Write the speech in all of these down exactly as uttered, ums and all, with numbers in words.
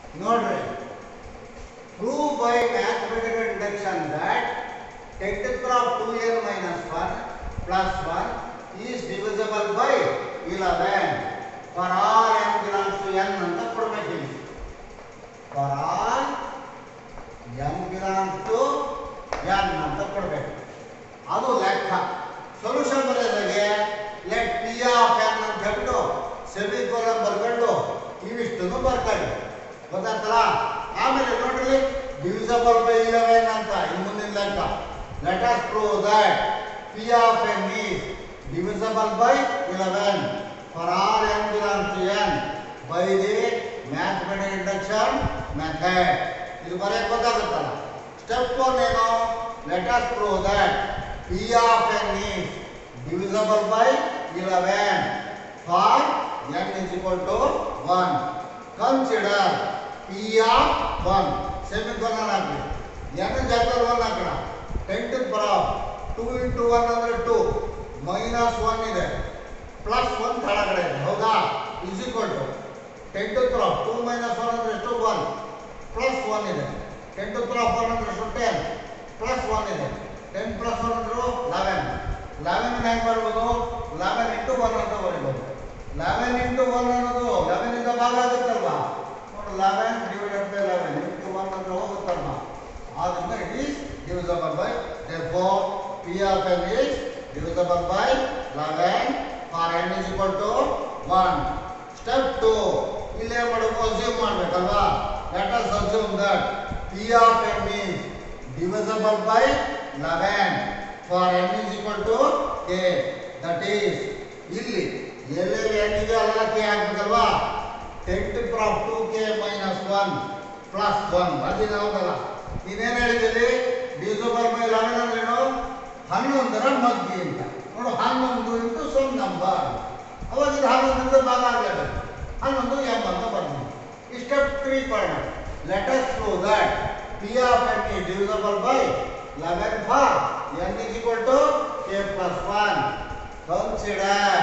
ನೋಡ್ರಿ, prove by mathematical induction that ten to the power of two n minus one plus one is divisible by eleven for all n belongs to n ಅಂತ ಕೊಡಬೇಕು ಇಲ್ಲಿ. For all n belongs to n ಅಂತ ಕೊಡಬೇಕು. ಅದು ಲೆಕ್ಕ. Solution ಬರೆಯೋದಾಗೆ let p of n ಅಂತ ಹೇಳ್ಬಿಟ್ಟು ಸೆಮಿಕೋಲನ್ ಬರ್ಕೊಂಡು ಇವಿಷ್ಟನ್ನು ಬರ್ಕೊಳ್ಳಿ. ಗೊತ್ತಾಗ್ತಲ್ಲ? ಆಮೇಲೆ ನೋಡ್ರಿ, ಡಿವಿಸಬಲ್ ಬೈ ಇಲೆವೆನ್ ಅಂತ ಇನ್ನು ಮುಂದಿನ ಲೆಕ್ಕ. Let us prove that p of n is divisible by eleven for all n belongs to n by the mathematical induction method. ಇದು ಬರೆಯಕ್ಕೆ ಗೊತ್ತಾಗುತ್ತಲ್ಲ. ಸ್ಟೆಪ್ ಒನ್ ಏನು? Let us prove that p of n is divisible by eleven for n is equal to one. Consider p of one semicolon ಹಾಕಿ. n ಜಾಗದಲ್ಲಿ one ಹಾಕೋಣ. ten to the power two into one ಅಂದ್ರೆ two minus one ಇದೆ, plus one ಕೆಳಗಡೆ ಇದೆ. ಹೌದಾ? Is equal to ten to ತ್ರಾಫ್ two minus one ಅಂದ್ರೆ ಎಷ್ಟು? ಒನ್ ಪ್ಲಸ್ ಒನ್ ಇದೆ. ಟೆನ್ ಟು ತ್ರಾಫ್ ಒನ್ ಅಂದ್ರೆ ಎಷ್ಟು? ಟೆನ್ ಪ್ಲಸ್ ಒನ್ ಇದೆ. ಟೆನ್ ಪ್ಲಸ್ ಒನ್ ಅಂದ್ರೆ ಲೆವೆನ್. ಲೆವೆನ್ ಹೆಂಗೆ ಬರ್ಬೋದು? ಲೆವೆನ್ ಇಂಟು ಒನ್ ಅಂತ ಬರೀಬೋದು. ಲೆವೆನ್ ಇಂಟು ಒನ್ ಅನ್ನೋದು ಲೆವೆನ್ ಇಂದ ಭಾಗ ಆಗುತ್ತಲ್ವಾ? ನೋಡಿ, eleven divided by eleven into one ಅಂದ್ರೆ ಹೋಗುತ್ತಲ್ವಾ? ಆದ್ದರಿಂದ it is divisible by, therefore p of n is divisible by eleven for n is equal to one. Step two, ಇಲ್ಲಿ ಏನು ಮಾಡಬೇಕು? ಅಸ್ಯೂಮ್ ಮಾಡಬೇಕಲ್ವಾ? Let us assume that p of n is divisible by eleven for n is equal to k. That is, ಇಲ್ಲಿ ಎಲ್ಲೆಲ್ಲಿ n ಇದೆ ಅಲ್ಲೆಲ್ಲ k ಹಾಕಬೇಕಲ್ವಾ? ten to the power of two k minus one plus one ಬರ್ದಿದೆ. ಹೌದಲ್ಲ? ನೀವೇನು ಹೇಳಿದ್ದೀರಿ? divisible by eleven ಅಂದ್ರೇನು? ಹನ್ನೊಂದರ ಮಗ್ಗಿ ಅಂತ. ನೋಡು, ಹನ್ನೊಂದು ಇಂಟು ಸಮ್ ನಂಬರ್. ಅವಾಗ ಇದು ಹನ್ನೊಂದರಿಂದ ಭಾಗ ಆಗಲೇಬೇಕು. ಹನ್ನೊಂದು ಎಂ ಅಂತ ಬರ್ತೀವಿ. ಈ ಸ್ಟೆಪ್ ತ್ರೀ ಪರ್ಣ. Let us prove that p of n is divisible by eleven for n is equal to k plus one. Consider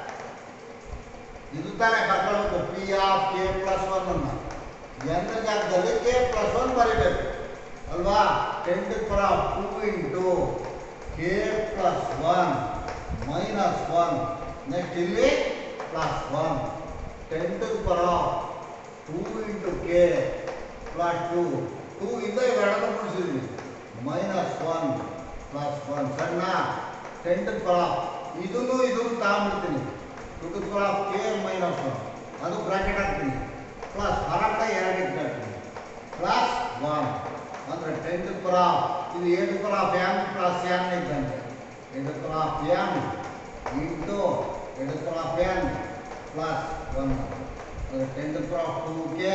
ಇದು ತಾನೇ ಬರ್ಕೊಳ್ಬೇಕು. P of k plus one ಅನ್ನ n ಜಾಗದಲ್ಲಿ ಕೆ ಪ್ಲಸ್ ಒನ್ ಬರೀಬೇಕು ಅಲ್ವಾ? Ten to power of two into k plus one minus one. Next ಇಲ್ಲಿ plus one. Ten to power of two into k plus two. Two ಇಂದ ಇವೆರಡನ್ನು ಮುಗಿಸಿದ್ವಿ. Minus one plus one. ಸಣ್ಣ ten to power of ಇದನ್ನು ಇದನ್ನು ತಗೊಂಡ್ಬಿಡ್ತೀನಿ. Two to power of k minus one ಅದು bracket ಹಾಕ್ತೀನಿ. ಪ್ಲಸ್ ಹೊರಗಡೆ ಎರಡು ಇಟ್ಟಾಗ್ತೀನಿ. ಪ್ಲಸ್ ಒನ್ ಅಂದ್ರೆ ಟೆನ್ ಟು ಪವರ್ ಆಫ್ ಇದು a to power of m plus n ಇದ್ದಂತೆ. A to power of m into a to power of n plus one ಅಂದರೆ ten to power of two k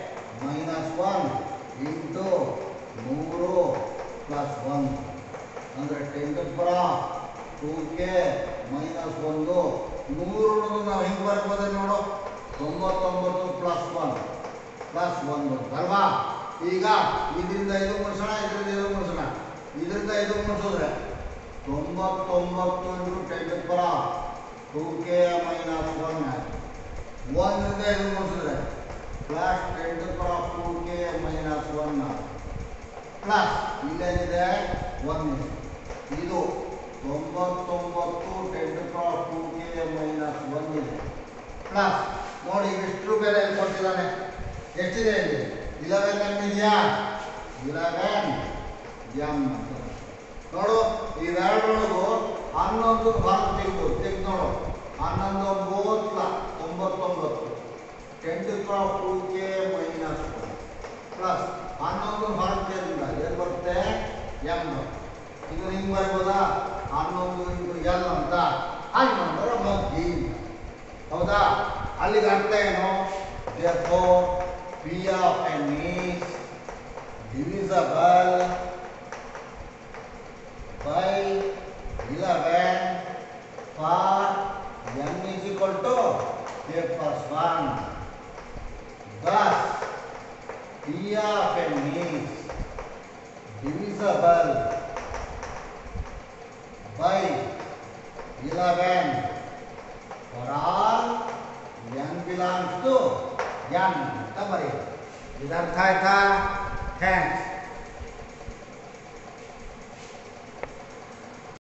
minus one into ಮೂರು plus one ಅಂದರೆ ten to power of two k minus ಒಂದು. ನೂರು ನಾವು ಹಿಂಗೆ ಬರ್ಬೋದು ನೋಡು. ತೊಂಬತ್ತೊಂಬತ್ತು ಪ್ಲಸ್ ಒನ್ ಪ್ಲಸ್ ಒಂದು ಅಲ್ವಾ? ಈಗ ಇದರಿಂದ ಇದು ಮುಗಿಸೋಣ, ಇದರಿಂದ ಇದು ಮುಗಿಸೋಣ. ಇದರಿಂದ ಇದು ಮುಗಿಸಿದ್ರೆ ತೊಂಬತ್ತೊಂಬತ್ತು into ten to power of two k minus one. ಒಂದರಿಂದ ಇದು ಮುಗಿಸಿದ್ರೆ plus ten to power of two k minus one plus ಇಲ್ಲೇನಿದೆ ಒನ್ ಇದೆ. ಇದು ತೊಂಬತ್ತೊಂಬತ್ತು ten to power of two k minus one ಇದೆ ಪ್ಲಸ್ ನೋಡಿ ಇಷ್ಟು ಬೆಲೆ ಕೊಟ್ಟಿದ್ದಾನೆ. ಎಷ್ಟಿದೆ ಇಲ್ಲಿ? ಇಲೆವೆನ್ ಎಮ್ ಇದೆಯಾ? ಇಲೆವೆನ್ ಎಮ್ ಅಂತ ನೋಡು. ಇವೆರಡರೊಳಗು ಹನ್ನೊಂದು ಭಾಗ ತೆಗ್ಬೋದು. ತೆಗೆದು ನೋಡು. ಹನ್ನೊಂದು ಒಂಬತ್ತು ತೊಂಬತ್ತೊಂಬತ್ತು ten to power of two k minus one plus ಹನ್ನೊಂದು ಭಾಗ ತೆಗೆದಿಲ್ಲ ಏನು ಬರುತ್ತೆ? ಎಮ್. ಇದು ಹಿಂಗೆ ಬರ್ಬೋದಾ? ಹನ್ನೊಂದು ಇಂಟು ಎಲ್ ಅಂತ ಹನ್ನೊಂದರ ಮಗ್ಗಿ. ಹೌದಾ? ಅಲ್ಲಿಗೆ ಅರ್ಥ ಏನು? therefore p of n is divisible by eleven for n is equal to k plus one. Thus p of n is divisible by eleven for all n belongs to n. Come here. ಇದು ಅರ್ಥ ಆಯ್ತಾ? Thanks.